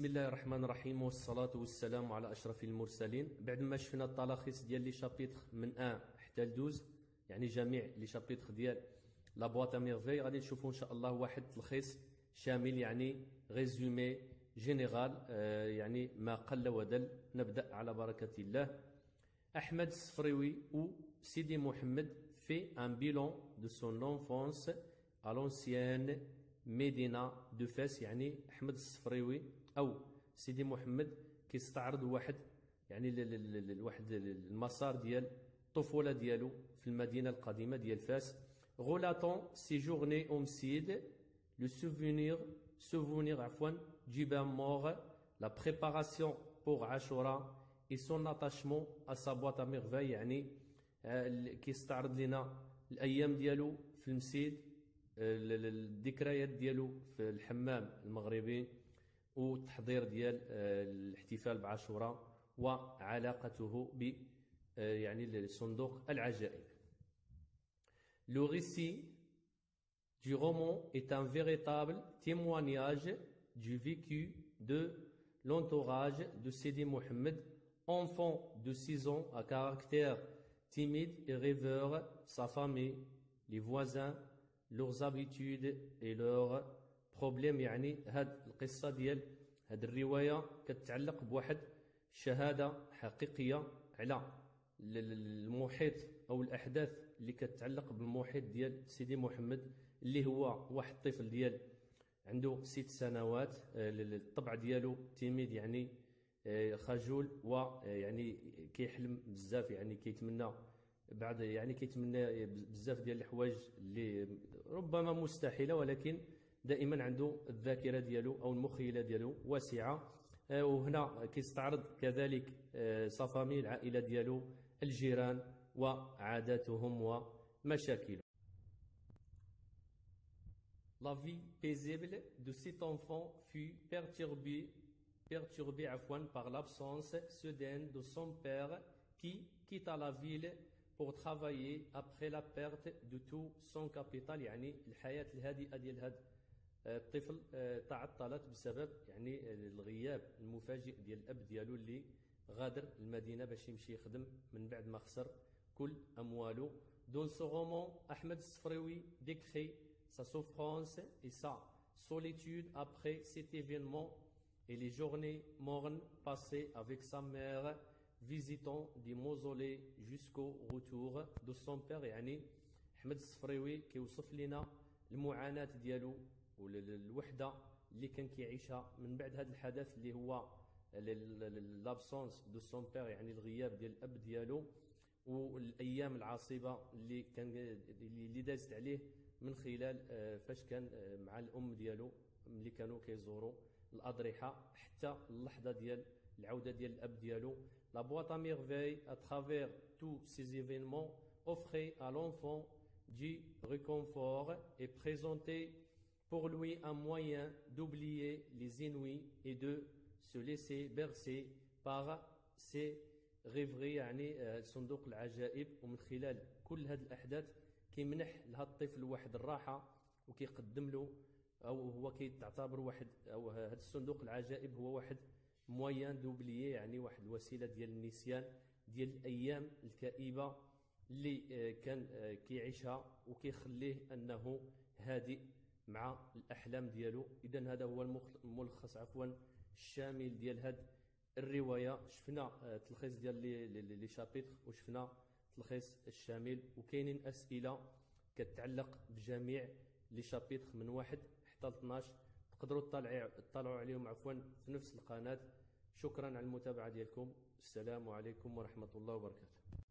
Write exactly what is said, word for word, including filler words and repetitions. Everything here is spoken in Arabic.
بسم الله الرحمن الرحيم والصلاة والسلام على أشرف المرسلين. بعد ما شفنا التلخيص ديال لي شابيتر من واحد حتى ل اثناشر، يعني جميع لي شابيتر ديال لا بواط ا ميرفي، غادي نشوفوا ان شاء الله واحد تلخيص شامل، يعني ريزومي جينيرال، آه يعني ما قل ودل. نبدأ على بركة الله. Ahmed Sfrioui ou Sidi Mohamed fait un bilan de son enfance à l'ancienne مدينة دو فاس. يعني أحمد الصفريوي أو سيدي محمد كيستعرض واحد يعني واحد المسار ديال الطفولة ديالو في المدينة القديمة ديال فاس. relatant ses journées homicides, le souvenir souvenir عفوا du bain mort, la préparation pour Ashura et son attachement à sa boîte à merveilles. يعني كيستعرض لنا الأيام ديالو في المسيد، الذكريات ديالو في الحمام المغربي، والتحضير ديال الاحتفال بعاشوراء، وعلاقته ب يعني صندوق العجائب. Le récit du roman est un véritable témoignage du vécu de l'entourage de Sidi Mohamed, enfant de six ans à caractère timide et rêveur, sa famille, les voisins, leurs habitudes et leurs problèmes. يعني هاد القصة ديال هاد الرواية كتعلق بواحد شهادة حقيقية على المحيط أو الأحداث اللي كتعلق بالمحيط ديال سيدي محمد، اللي هو واحد الطفل ديال عنده ست سنوات، الطبع ديالو تيميد يعني خجول، ويعني كيحلم بزاف، يعني كيتمنى بعد يعني كيتمنى بزاف ديال الحوايج اللي ربما مستحيله، ولكن دائما عنده الذاكره ديالو او المخيله ديالو واسعه. وهنا كيستعرض كذلك صفامي العائله ديالو، الجيران وعاداتهم ومشاكلهم. La vie paisible de cet enfant fut perturbée perturbée عفوا par l'absence soudaine de son père qui quitta la ville pour travailler après la perte de tout son capital. يعني الحياة الهادئة ديال هذا الطفل تعطلت بسبب يعني الغياب المفاجئ ديال الأب ديالو اللي غادر المدينة باش يمشي يخدم من بعد ما خسر كل أمواله. Dans ce roman, Ahmed Sfrioui décrit sa souffrance et sa solitude après cet événement et les journées mornes passées avec sa mère, visitant des mausolées jusqu'au retour de son père. يعني أحمد الصفريوي كيوصف لنا المعاناة ديالو والوحدة اللي كان كيعيشها من بعد هذا الحدث اللي هو لابسونس دو سون بير، يعني الغياب ديال الأب ديالو، والايام العصيبه اللي كان اللي دازت عليه من خلال فاش كان مع الام ديالو ملي كانوا كيزوروا الاضرحه، حتى اللحظه ديال العوده ديال الاب ديالو. لا بواط ا ميرفي à travers tous ces événements offrait à l'enfant du réconfort et présentait pour lui un moyen d'oublier les ennuis et de se laisser bercer par ses غيفغي. يعني صندوق العجائب، ومن خلال كل هذه الأحداث كيمنح لهذا الطفل واحد الراحة، وكيقدم له أو هو كيتعتبر واحد أو هذا الصندوق العجائب هو واحد مويان دوبليي، يعني واحد الوسيلة ديال النسيان ديال الأيام الكئيبة اللي كان كيعيشها، وكيخليه أنه هادئ مع الأحلام ديالو. إذن هذا هو الملخص عفوا الشامل ديال هذا الروايه. شفنا تلخيص ديال لي لي شابيتر، وشفنا تلخيص الشامل، وكاينين اسئله كتعلق بجميع لي شابيتر من واحد حتى ل اثناش، تقدروا تطلعوا عليهم عفوا في نفس القناه. شكرا على المتابعه ديالكم، السلام عليكم ورحمه الله وبركاته.